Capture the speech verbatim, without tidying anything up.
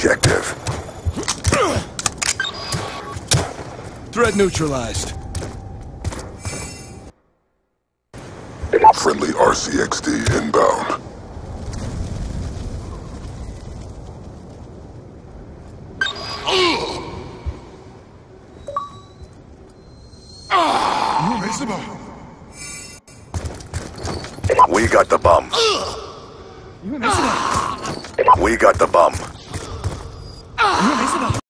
objective. Threat neutralized. Friendly R C X D inbound. We got the bum. We got the bum.